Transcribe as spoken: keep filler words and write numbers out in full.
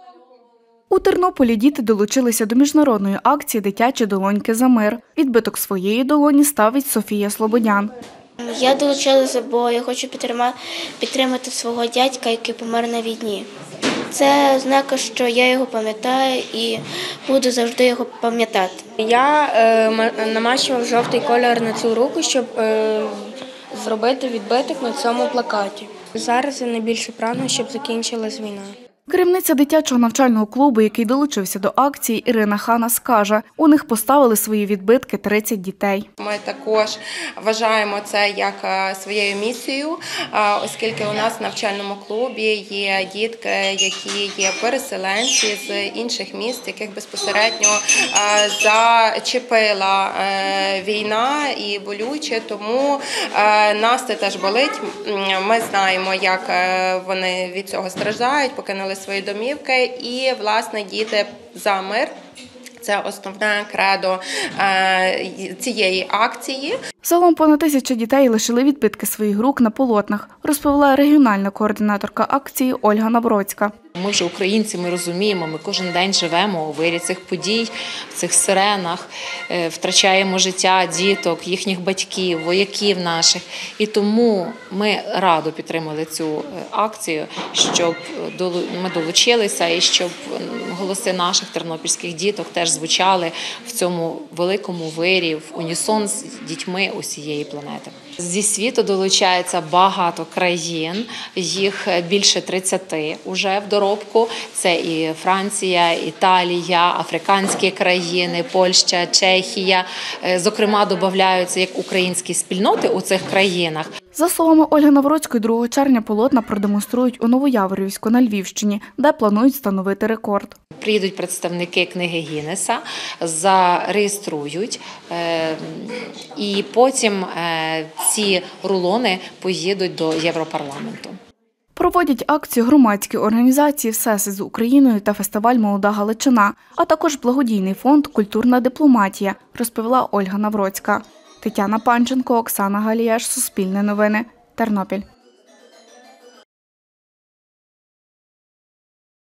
У Тернополі діти долучилися до міжнародної акції «Дитячі долоньки за мир». Відбиток своєї долоні ставить Софія Слободян. Я долучилася, бо я хочу підтримати свого дядька, який помер на війні. Це ознака, що я його пам'ятаю і буду завжди його пам'ятати. Я е, намащував жовтий кольор на цю руку, щоб е, зробити відбиток на цьому плакаті. Зараз я найбільше прагну, щоб закінчилась війна. Керівниця дитячого навчального клубу, який долучився до акції, Ірина Ханас, каже, у них поставили свої відбитки тридцять дітей. Ми також вважаємо це як своєю місією, оскільки у нас в навчальному клубі є дітки, які є переселенці з інших міст, яких безпосередньо зачепила війна і болюче, тому нас це теж болить. Ми знаємо, як вони від цього страждають, покинули свої домівки, і, власне, діти за мир – це основне кредо цієї акції. Загалом понад тисяча дітей лишили відбитки своїх рук на полотнах, розповіла регіональна координаторка акції Ольга Навроцька. Ми вже українці, ми розуміємо, ми кожен день живемо у вирі цих подій, в цих сиренах, втрачаємо життя діток, їхніх батьків, вояків наших. І тому ми радо підтримали цю акцію, щоб ми долучилися і щоб голоси наших тернопільських діток теж звучали в цьому великому вирі, в унісон з дітьми усієї планети. Зі світу долучається багато країн, їх більше тридцяти уже в доробку. Це і Франція, Італія, африканські країни, Польща, Чехія. Зокрема, додаються як українські спільноти у цих країнах. За словами Ольги Навроцької, другого червня полотна продемонструють у Новояворівську на Львівщині, де планують встановити рекорд. Приїдуть представники книги Гіннеса, зареєструють, і потім ці рулони поїдуть до Європарламенту. Проводять акцію громадські організації «Всесвіт з Україною» та фестиваль «Молода Галичина», а також благодійний фонд «Культурна дипломатія», розповіла Ольга Навроцька. Тетяна Панченко, Оксана Галіяш, Суспільне новини, Тернопіль.